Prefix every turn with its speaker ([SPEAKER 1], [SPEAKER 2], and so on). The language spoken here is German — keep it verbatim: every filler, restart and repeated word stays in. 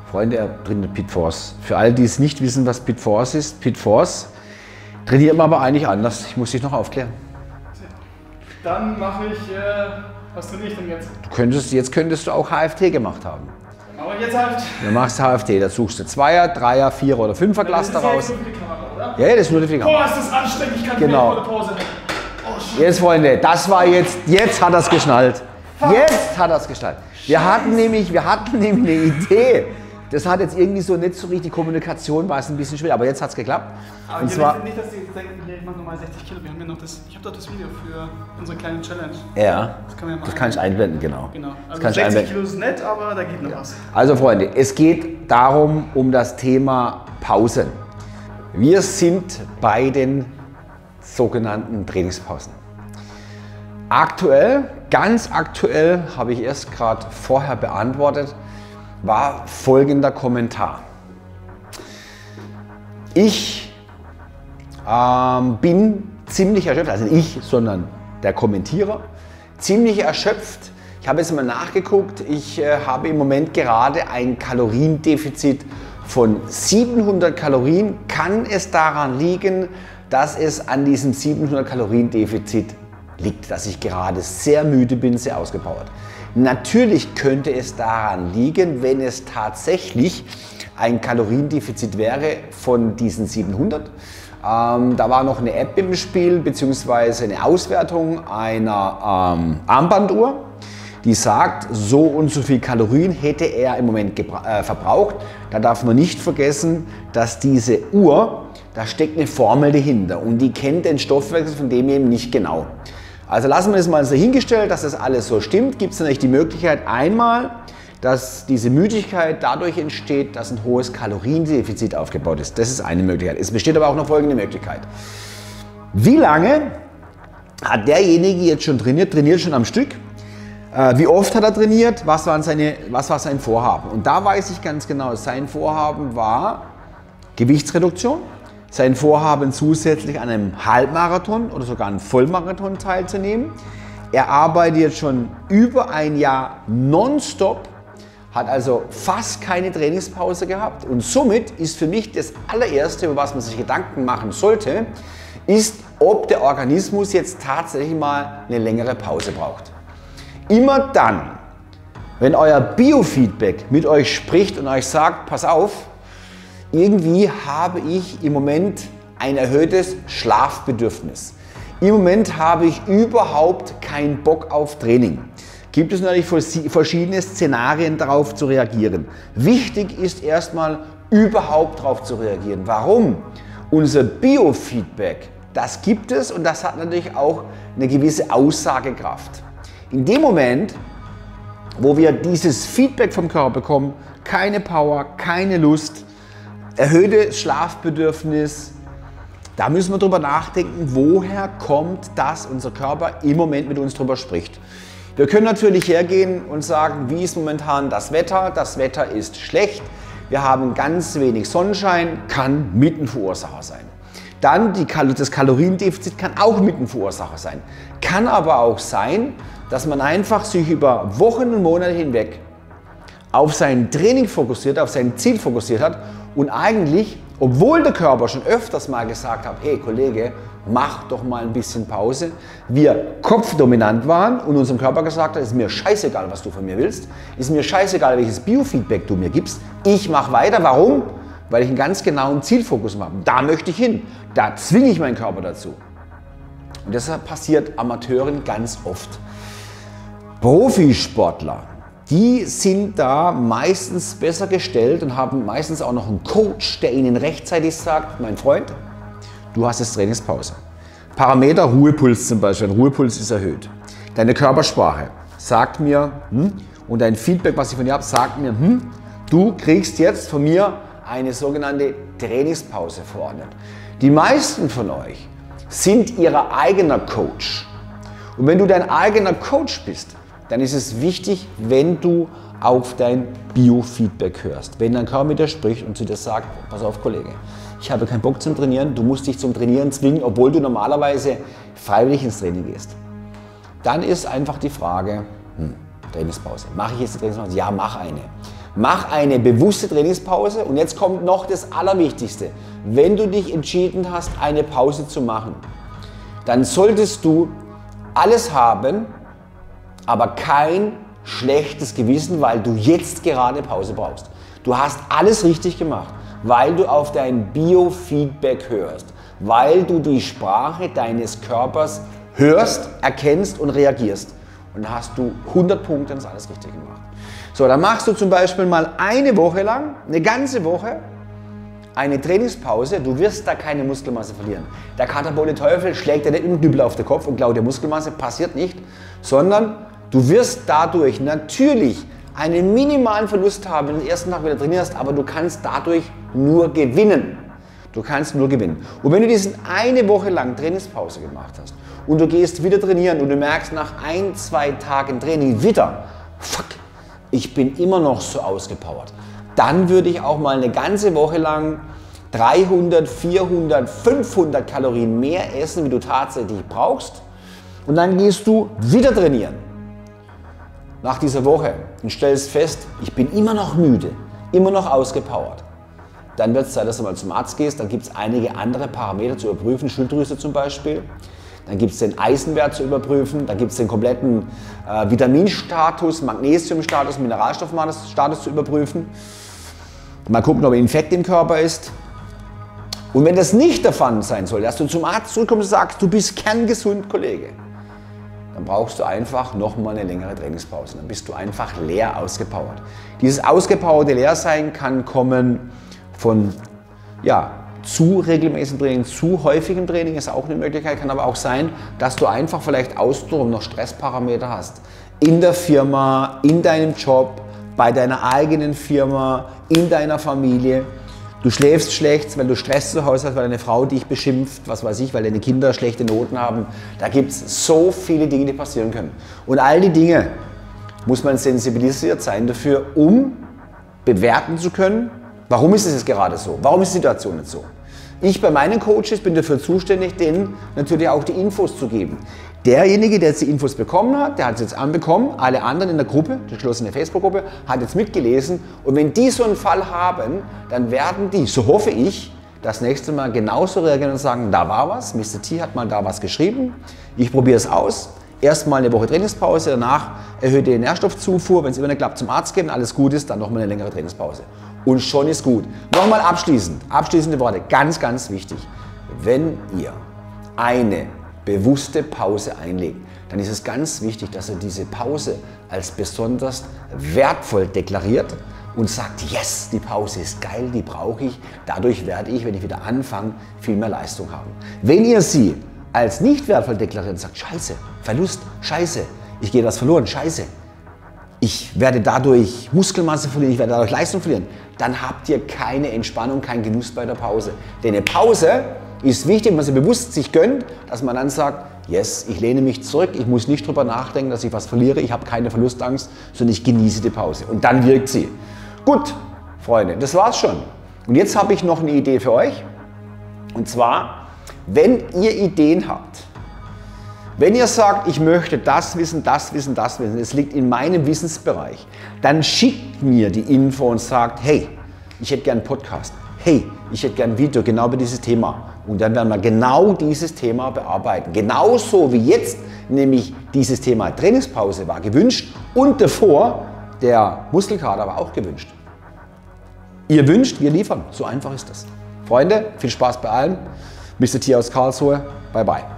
[SPEAKER 1] Freunde, er trainiert Pit Force. Für alle, die es nicht wissen, was Pit Force ist, Pit Force trainiert man aber eigentlich anders. Ich muss dich noch aufklären.
[SPEAKER 2] Dann mache ich, äh, was trainiere ich denn jetzt?
[SPEAKER 1] Du könntest, jetzt könntest du auch H F T gemacht haben.
[SPEAKER 2] Aber jetzt halt.
[SPEAKER 1] Du machst H F T, da suchst du Zweier, Dreier, Vierer oder Fünfer Cluster raus.
[SPEAKER 2] Das ist ja nur für die Kamera, oder?
[SPEAKER 1] Ja, das ist nur für die Kamera.
[SPEAKER 2] Boah, ist das anstrengend, ich kann
[SPEAKER 1] Genau.
[SPEAKER 2] nicht ohne Pause. Oh, shit.
[SPEAKER 1] Jetzt, Freunde, das war jetzt, jetzt hat er es geschnallt. Jetzt hat er es geschnallt. Wir hatten nämlich, wir hatten nämlich eine Idee. Das hat jetzt irgendwie so nicht so richtig, Kommunikation war es ein bisschen schwer, aber jetzt hat es geklappt.
[SPEAKER 2] Aber
[SPEAKER 1] und
[SPEAKER 2] ihr
[SPEAKER 1] zwar,
[SPEAKER 2] wisst nicht, dass die jetzt denken, hier, ich mache nochmal sechzig Kilo. Wir haben ja noch das, ich habe doch das Video für unsere kleine Challenge.
[SPEAKER 1] ja,
[SPEAKER 2] Das kann, man ja
[SPEAKER 1] das kann ich einblenden, genau.
[SPEAKER 2] Genau.
[SPEAKER 1] Das
[SPEAKER 2] Also
[SPEAKER 1] kann ich
[SPEAKER 2] sechzig
[SPEAKER 1] einblenden.
[SPEAKER 2] Kilo ist nett, aber da geht noch was.
[SPEAKER 1] Also Freunde, es geht darum, um das Thema Pausen. Wir sind bei den sogenannten Trainingspausen. Aktuell, ganz aktuell, habe ich erst gerade vorher beantwortet, war folgender Kommentar. Ich ähm, bin ziemlich erschöpft, also nicht ich, sondern der Kommentierer, ziemlich erschöpft. Ich habe jetzt mal nachgeguckt, ich äh, habe im Moment gerade ein Kaloriendefizit von siebenhundert Kalorien. Kann es daran liegen, dass es an diesem siebenhundert Kaloriendefizit liegt, dass ich gerade sehr müde bin, sehr ausgepowert? Natürlich könnte es daran liegen, wenn es tatsächlich ein Kaloriendefizit wäre von diesen siebenhundert. Ähm, da war noch eine App im Spiel, beziehungsweise eine Auswertung einer ähm, Armbanduhr, die sagt, so und so viel Kalorien hätte er im Moment äh, verbraucht. Da darf man nicht vergessen, dass diese Uhr, da steckt eine Formel dahinter und die kennt den Stoffwechsel von dem eben nicht genau. Also lassen wir das mal so hingestellt, dass das alles so stimmt. Gibt es natürlich die Möglichkeit einmal, dass diese Müdigkeit dadurch entsteht, dass ein hohes Kaloriendefizit aufgebaut ist. Das ist eine Möglichkeit. Es besteht aber auch noch folgende Möglichkeit. Wie lange hat derjenige jetzt schon trainiert, trainiert schon am Stück? Äh, wie oft hat er trainiert? Was, waren seine, was war sein Vorhaben? Und da weiß ich ganz genau, sein Vorhaben war Gewichtsreduktion. Sein Vorhaben zusätzlich an einem Halbmarathon oder sogar einem Vollmarathon teilzunehmen. Er arbeitet jetzt schon über ein Jahr nonstop, hat also fast keine Trainingspause gehabt und somit ist für mich das allererste, über was man sich Gedanken machen sollte, ist, ob der Organismus jetzt tatsächlich mal eine längere Pause braucht. Immer dann, wenn euer Biofeedback mit euch spricht und euch sagt, pass auf, irgendwie habe ich im Moment ein erhöhtes Schlafbedürfnis. Im Moment habe ich überhaupt keinen Bock auf Training. Gibt es natürlich verschiedene Szenarien, darauf zu reagieren. Wichtig ist erstmal, überhaupt darauf zu reagieren. Warum? Unser Biofeedback, das gibt es und das hat natürlich auch eine gewisse Aussagekraft. In dem Moment, wo wir dieses Feedback vom Körper bekommen, keine Power, keine Lust, erhöhtes Schlafbedürfnis, da müssen wir drüber nachdenken, woher kommt das, unser Körper im Moment mit uns drüber spricht. Wir können natürlich hergehen und sagen, wie ist momentan das Wetter? Das Wetter ist schlecht, wir haben ganz wenig Sonnenschein, kann mit ein Verursacher sein. Dann die, das Kaloriendefizit kann auch mit ein Verursacher sein. Kann aber auch sein, dass man einfach sich über Wochen und Monate hinweg auf sein Training fokussiert, auf sein Ziel fokussiert hat und eigentlich, obwohl der Körper schon öfters mal gesagt hat, hey Kollege, mach doch mal ein bisschen Pause, wir kopfdominant waren und unserem Körper gesagt hat, ist mir scheißegal, was du von mir willst, ist mir scheißegal, welches Biofeedback du mir gibst, ich mache weiter. Warum? Weil ich einen ganz genauen Zielfokus habe. Da möchte ich hin, da zwinge ich meinen Körper dazu. Und deshalb passiert Amateuren ganz oft. Profisportler, die sind da meistens besser gestellt und haben meistens auch noch einen Coach, der ihnen rechtzeitig sagt, mein Freund, du hast jetzt Trainingspause. Parameter Ruhepuls zum Beispiel, ein Ruhepuls ist erhöht. Deine Körpersprache sagt mir, hm, und dein Feedback, was ich von dir habe, sagt mir, hm, du kriegst jetzt von mir eine sogenannte Trainingspause verordnet. Die meisten von euch sind ihr eigener Coach. Und wenn du dein eigener Coach bist, dann ist es wichtig, wenn du auf dein Biofeedback hörst. Wenn dein Körper mit dir spricht und zu dir sagt, pass auf Kollege, ich habe keinen Bock zum Trainieren, du musst dich zum Trainieren zwingen, obwohl du normalerweise freiwillig ins Training gehst. Dann ist einfach die Frage, hm, Trainingspause. Mache ich jetzt die Trainingspause? Ja, mach eine. Mach eine bewusste Trainingspause und jetzt kommt noch das Allerwichtigste. Wenn du dich entschieden hast, eine Pause zu machen, dann solltest du alles haben, aber kein schlechtes Gewissen, weil du jetzt gerade Pause brauchst. Du hast alles richtig gemacht, weil du auf dein Biofeedback hörst, weil du die Sprache deines Körpers hörst, erkennst und reagierst. Und dann hast du hundert Punkte und hast alles richtig gemacht. So, dann machst du zum Beispiel mal eine Woche lang, eine ganze Woche, eine Trainingspause. Du wirst da keine Muskelmasse verlieren. Der katabole Teufel schlägt dir nicht mit dem Knüppel auf den Kopf und klaut dir Muskelmasse, passiert nicht, sondern du wirst dadurch natürlich einen minimalen Verlust haben, wenn du den ersten Tag wieder trainierst, aber du kannst dadurch nur gewinnen. Du kannst nur gewinnen. Und wenn du diesen eine Woche lang Trainingspause gemacht hast und du gehst wieder trainieren und du merkst nach ein, zwei Tagen Training wieder, fuck, ich bin immer noch so ausgepowert, dann würde ich auch mal eine ganze Woche lang dreihundert, vierhundert, fünfhundert Kalorien mehr essen, wie du tatsächlich brauchst. Und dann gehst du wieder trainieren. Nach dieser Woche und stellst fest, ich bin immer noch müde, immer noch ausgepowert. Dann wird es Zeit, dass du mal zum Arzt gehst. Dann gibt es einige andere Parameter zu überprüfen, Schilddrüse zum Beispiel. Dann gibt es den Eisenwert zu überprüfen, dann gibt es den kompletten äh, Vitaminstatus, Magnesiumstatus, Mineralstoffstatus zu überprüfen. Mal gucken, ob ein Infekt im Körper ist. Und wenn das nicht der Fall sein soll, dass du zum Arzt zurückkommst und sagst, du bist kerngesund, Kollege, dann brauchst du einfach nochmal eine längere Trainingspause. Dann bist du einfach leer ausgepowert. Dieses ausgepowerte Leersein kann kommen von ja, zu regelmäßigem Training, zu häufigem Training, ist auch eine Möglichkeit. Kann aber auch sein, dass du einfach vielleicht außenrum noch Stressparameter hast. In der Firma, in deinem Job, bei deiner eigenen Firma, in deiner Familie. Du schläfst schlecht, weil du Stress zu Hause hast, weil deine Frau dich beschimpft, was weiß ich, weil deine Kinder schlechte Noten haben. Da gibt es so viele Dinge, die passieren können. Und all die Dinge muss man sensibilisiert sein dafür, um bewerten zu können, warum ist es jetzt gerade so, warum ist die Situation nicht so. Ich bei meinen Coaches bin dafür zuständig, denen natürlich auch die Infos zu geben. Derjenige, der jetzt die Infos bekommen hat, der hat es jetzt anbekommen, alle anderen in der Gruppe, die geschlossene Facebook-Gruppe, hat jetzt mitgelesen. Und wenn die so einen Fall haben, dann werden die, so hoffe ich, das nächste Mal genauso reagieren und sagen, da war was, Mister T hat mal da was geschrieben, ich probiere es aus. Erstmal eine Woche Trainingspause, danach erhöhte Nährstoffzufuhr, wenn es immer nicht klappt, zum Arzt gehen, alles gut ist, dann nochmal eine längere Trainingspause. Und schon ist gut. Nochmal abschließend, abschließende Worte, ganz, ganz wichtig. Wenn ihr eine bewusste Pause einlegt, dann ist es ganz wichtig, dass ihr diese Pause als besonders wertvoll deklariert und sagt, yes, die Pause ist geil, die brauche ich, dadurch werde ich, wenn ich wieder anfange, viel mehr Leistung haben. Wenn ihr sie als nicht wertvoll deklariert und sagt, scheiße, Verlust, scheiße, ich gehe was verloren, scheiße, ich werde dadurch Muskelmasse verlieren, ich werde dadurch Leistung verlieren, dann habt ihr keine Entspannung, keinen Genuss bei der Pause. Denn eine Pause ist wichtig, wenn man sie bewusst sich gönnt, dass man dann sagt, yes, ich lehne mich zurück, ich muss nicht drüber nachdenken, dass ich was verliere, ich habe keine Verlustangst, sondern ich genieße die Pause. Und dann wirkt sie. Gut, Freunde, das war's schon. Und jetzt habe ich noch eine Idee für euch. Und zwar, wenn ihr Ideen habt, wenn ihr sagt, ich möchte das wissen, das wissen, das wissen, es liegt in meinem Wissensbereich, dann schickt mir die Info und sagt, hey, ich hätte gern einen Podcast, hey, ich hätte gern ein Video genau über dieses Thema. Und dann werden wir genau dieses Thema bearbeiten. Genauso wie jetzt, nämlich dieses Thema Trainingspause war gewünscht und davor der Muskelkater war auch gewünscht. Ihr wünscht, wir liefern. So einfach ist das. Freunde, viel Spaß bei allen. Mister T aus Karlsruhe. Bye bye.